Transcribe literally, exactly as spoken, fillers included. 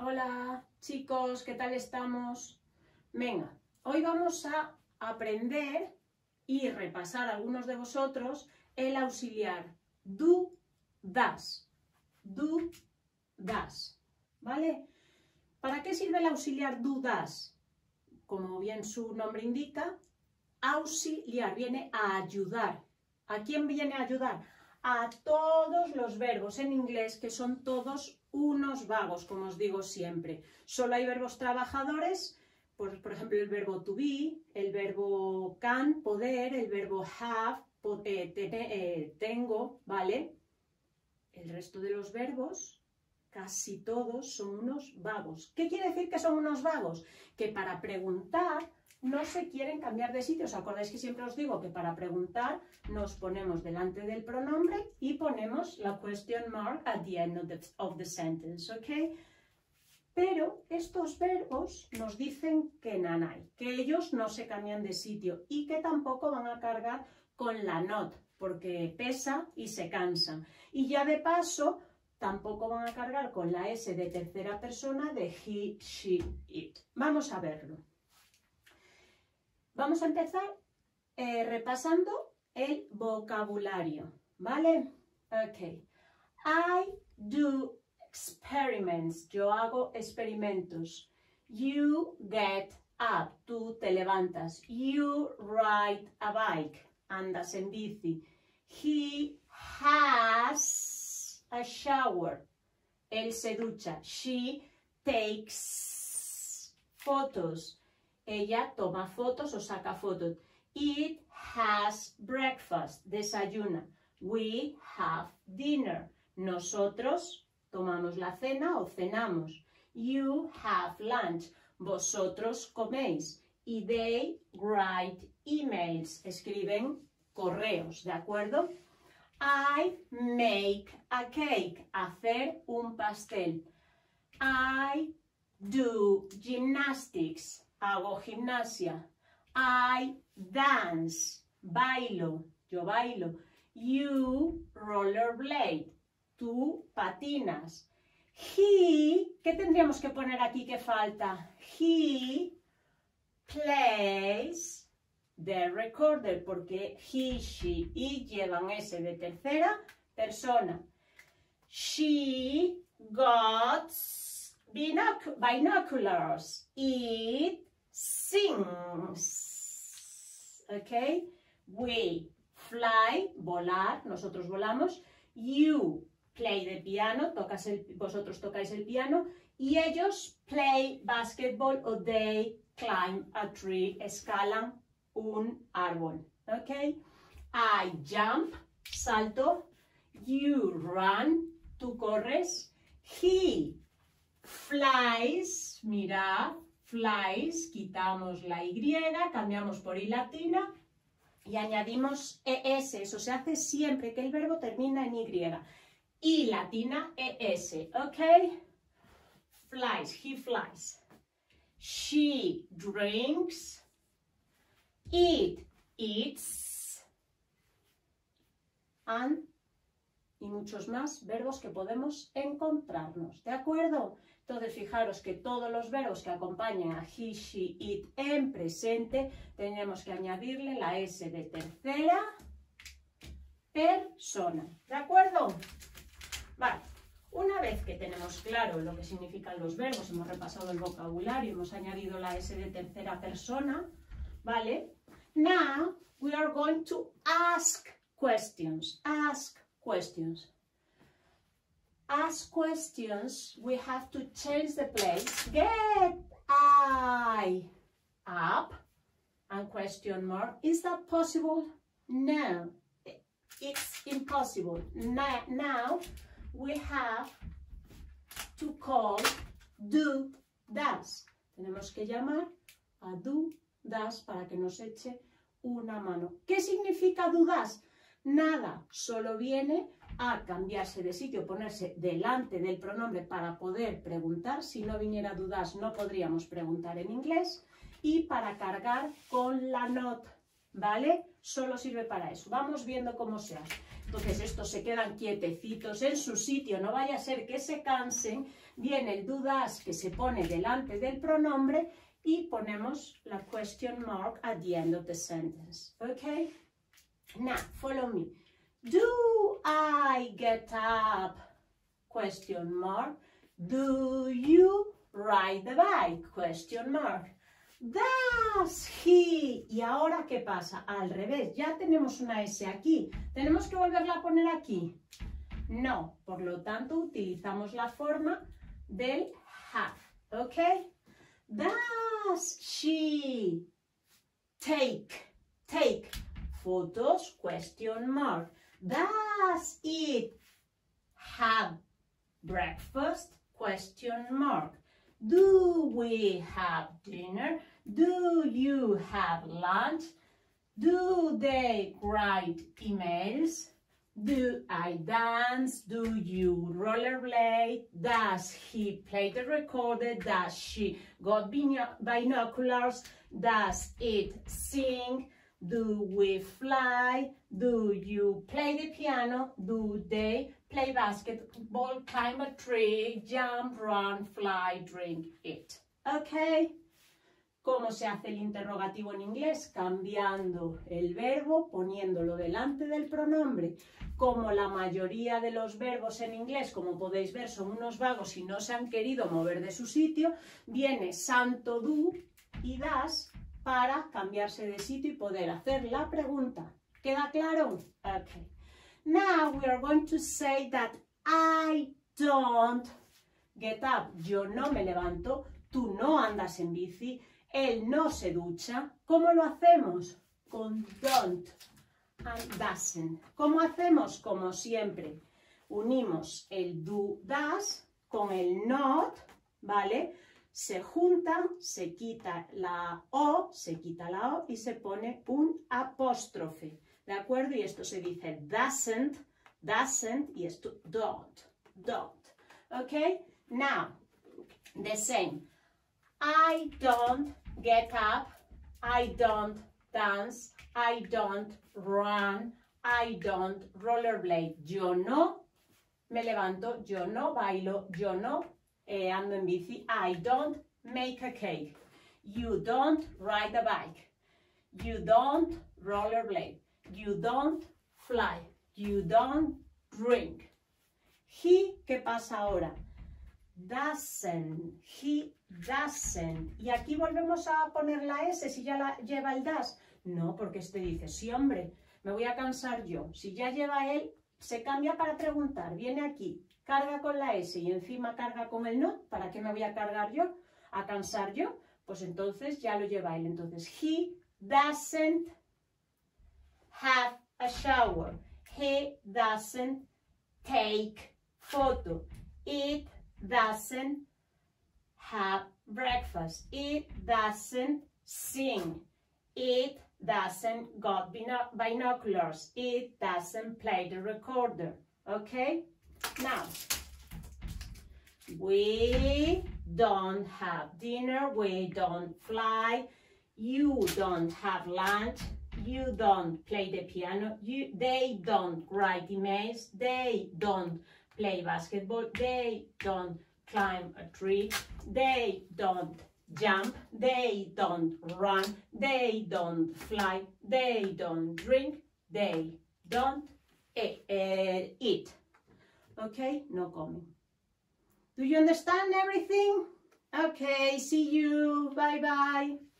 Hola chicos, ¿qué tal estamos? Venga, hoy vamos a aprender y repasar algunos de vosotros el auxiliar do, das. Do, das. ¿Vale? ¿Para qué sirve el auxiliar do, das? Como bien su nombre indica, auxiliar viene a ayudar. ¿A quién viene a ayudar? A todos los verbos en inglés que son todos unos vagos, como os digo siempre. Solo hay verbos trabajadores, por, por ejemplo el verbo to be, el verbo can, poder, el verbo have, po eh, ten eh, tengo, ¿vale? El resto de los verbos, casi todos son unos vagos. ¿Qué quiere decir que son unos vagos? Que para preguntar no se quieren cambiar de sitio. ¿Os acordáis que siempre os digo que para preguntar nos ponemos delante del pronombre y ponemos la question mark at the end of the, of the sentence, ¿ok? Pero estos verbos nos dicen que nanay, que ellos no se cambian de sitio y que tampoco van a cargar con la not, porque pesa y se cansan. Y ya de paso, tampoco van a cargar con la S de tercera persona de he, she, it. Vamos a verlo. Vamos a empezar eh, repasando el vocabulario, ¿vale? Ok. I do experiments. Yo hago experimentos. You get up. Tú te levantas. You ride a bike. Andas en bici. He has a shower. Él se ducha. She takes photos. Ella toma fotos o saca fotos. It has breakfast. Desayuna. We have dinner. Nosotros tomamos la cena o cenamos. You have lunch. Vosotros coméis. Y they write emails. Escriben correos, ¿de acuerdo? I make a cake. Hacer un pastel. I do gymnastics. Hago gimnasia. I dance. Bailo. Yo bailo. You rollerblade. Tú patinas. He, ¿qué tendríamos que poner aquí que falta? He plays the recorder, porque he, she, it llevan S de tercera persona. She got binoc binoculars. It sings. Ok. We fly, volar, nosotros volamos. You play the piano, tocas el, vosotros tocáis el piano. Y ellos play basketball o they climb a tree, escalan un árbol. Ok. I jump, salto. You run, tú corres. He flies, mirad, flies, quitamos la Y, cambiamos por I latina y añadimos E S. Eso se hace siempre que el verbo termina en Y. I latina, E S, ¿ok? Flies, he flies. She drinks. It eats. And, y muchos más verbos que podemos encontrarnos, ¿de acuerdo? Entonces, fijaros que todos los verbos que acompañan a he, she, it en presente, tenemos que añadirle la S de tercera persona, ¿de acuerdo? Vale, una vez que tenemos claro lo que significan los verbos, hemos repasado el vocabulario, hemos añadido la S de tercera persona, ¿vale? Now, we are going to ask questions, ask questions. Ask questions, we have to change the place. Get I up and question mark. Is that possible? No, it's impossible. Now we have to call do, das. Tenemos que llamar a do, das para que nos eche una mano. ¿Qué significa do, das? Nada, solo viene a cambiarse de sitio, ponerse delante del pronombre para poder preguntar. Si no viniera dudas no podríamos preguntar en inglés. Y para cargar con la not, ¿vale? Solo sirve para eso. Vamos viendo cómo se hace. Entonces estos se quedan quietecitos en su sitio, no vaya a ser que se cansen. Viene el do das que se pone delante del pronombre y ponemos la question mark at the end of the sentence. Okay? Now, follow me. Do I get up? Question mark. Do you ride the bike? Question mark. Does he? Y ahora, ¿qué pasa? Al revés, ya tenemos una S aquí. ¿Tenemos que volverla a poner aquí? No, por lo tanto utilizamos la forma del have, ¿ok? Does she take, take photos? Question mark. Does it have breakfast? Question mark. Do we have dinner? Do you have lunch? Do they write emails? Do I dance? Do you rollerblade? Does he play the recorder? Does she got bino- binoculars? Does it sing? Do we fly? Do you play the piano? Do they play basketball, climb a tree, jump, run, fly, drink, eat? ¿Ok? ¿Cómo se hace el interrogativo en inglés? Cambiando el verbo, poniéndolo delante del pronombre. Como la mayoría de los verbos en inglés, como podéis ver, son unos vagos y no se han querido mover de su sitio, viene santo do y das para cambiarse de sitio y poder hacer la pregunta. ¿Queda claro? Ok. Now we are going to say that I don't get up. Yo no me levanto, tú no andas en bici, él no se ducha. ¿Cómo lo hacemos? Con don't and doesn't. ¿Cómo hacemos? Como siempre. Unimos el do, does con el not, ¿vale? Se juntan, se quita la O, se quita la O y se pone un apóstrofe. ¿De acuerdo? Y esto se dice doesn't, doesn't y esto don't, don't. ¿Ok? Now, the same. I don't get up, I don't dance, I don't run, I don't rollerblade. Yo no me levanto, yo no bailo, yo no eh, ando en bici. I don't make a cake. You don't ride a bike. You don't rollerblade. You don't fly. You don't drink. He, ¿qué pasa ahora? Doesn't. He doesn't. Y aquí volvemos a poner la S si ya la lleva el does. No, porque este dice, sí, hombre, me voy a cansar yo. Si ya lleva él, se cambia para preguntar. Viene aquí, carga con la S y encima carga con el no. ¿Para qué me voy a cargar yo? ¿A cansar yo? Pues entonces ya lo lleva él. Entonces, he doesn't have a shower. He doesn't take photo. It doesn't have breakfast. It doesn't sing. It doesn't got bino- binoculars. It doesn't play the recorder. Okay? Now, we don't have dinner. We don't fly. You don't have lunch. You don't play the piano. You, they don't write emails. They don't play basketball. They don't climb a tree. They don't jump. They don't run. They don't fly. They don't drink. They don't e- uh, eat. Okay? No coming. Do you understand everything? Okay, see you. Bye-bye.